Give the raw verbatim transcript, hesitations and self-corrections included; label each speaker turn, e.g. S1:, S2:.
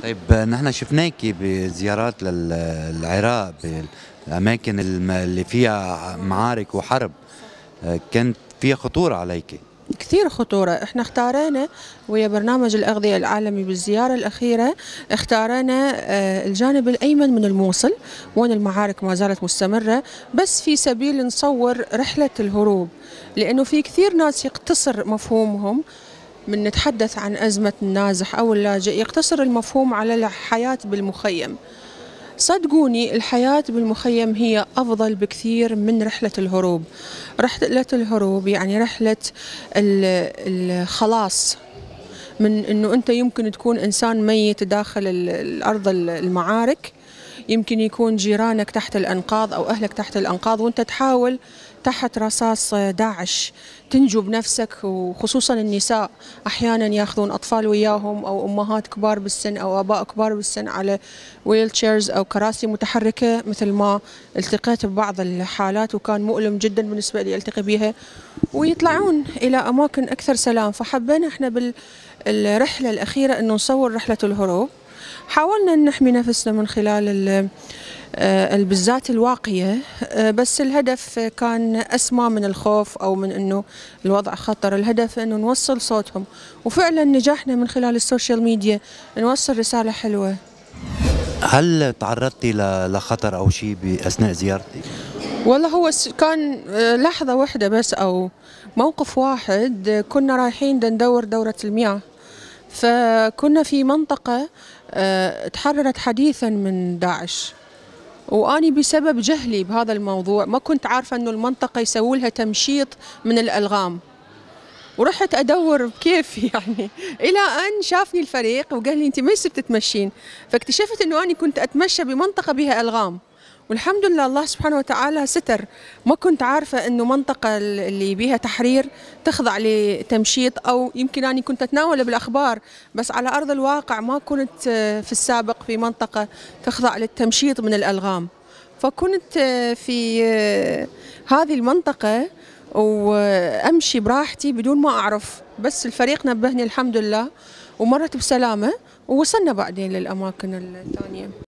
S1: طيب نحن شفناك بزيارات للعراق بالأماكن الم- اللي فيها معارك وحرب، كانت فيها خطورة عليك.
S2: كثير خطورة. احنا اختارينا ويا برنامج الأغذية العالمي بالزيارة الأخيرة، اختارينا آه، الجانب الأيمن من الموصل وين المعارك ما زالت مستمرة، بس في سبيل نصور رحلة الهروب، لأنه في كثير ناس يقتصر مفهومهم من نتحدث عن أزمة النازح أو اللاجئ، يقتصر المفهوم على الحياة بالمخيم. صدقوني الحياة بالمخيم هي أفضل بكثير من رحلة الهروب. رحلة الهروب يعني رحلة الخلاص من أنه أنت يمكن تكون إنسان ميت داخل الأرض المعارك، يمكن يكون جيرانك تحت الأنقاض أو أهلك تحت الأنقاض، وأنت تحاول تحت رصاص داعش تنجو بنفسك، وخصوصا النساء أحيانا ياخذون أطفال وياهم أو أمهات كبار بالسن أو آباء كبار بالسن على ويل تشيرز أو كراسي متحركة، مثل ما التقيت ببعض الحالات وكان مؤلم جدا بالنسبة لي ألتقي بها، ويطلعون إلى أماكن أكثر سلام. فحبينا احنا بالرحلة الأخيرة أنه نصور رحلة الهروب. حاولنا أن نحمي نفسنا من خلال البزات الواقية، بس الهدف كان أسمى من الخوف أو من أنه الوضع خطر. الهدف أنه نوصل صوتهم، وفعلا نجحنا من خلال السوشيال ميديا نوصل رسالة حلوة.
S1: هل تعرضتي لخطر أو شيء بأثناء زيارتك؟
S2: والله هو كان لحظة واحدة بس أو موقف واحد. كنا رايحين ندور دورة المياه، فكنا في منطقة تحررت حديثا من داعش، وأني بسبب جهلي بهذا الموضوع ما كنت عارفة أنه المنطقة يسووا لها تمشيط من الألغام، ورحت أدور بكيفي يعني إلى أن شافني الفريق وقال لي أنت ما يصير تتمشين، فاكتشفت أنه أنا كنت أتمشى بمنطقة بها ألغام، والحمد لله الله سبحانه وتعالى ستر. ما كنت عارفة أنه منطقة اللي بيها تحرير تخضع لتمشيط، أو يمكن أني كنت أتناوله بالأخبار بس على أرض الواقع ما كنت في السابق في منطقة تخضع للتمشيط من الألغام. فكنت في هذه المنطقة وأمشي براحتي بدون ما أعرف، بس الفريق نبهني الحمد لله ومرت بسلامة، ووصلنا بعدين للأماكن الثانية.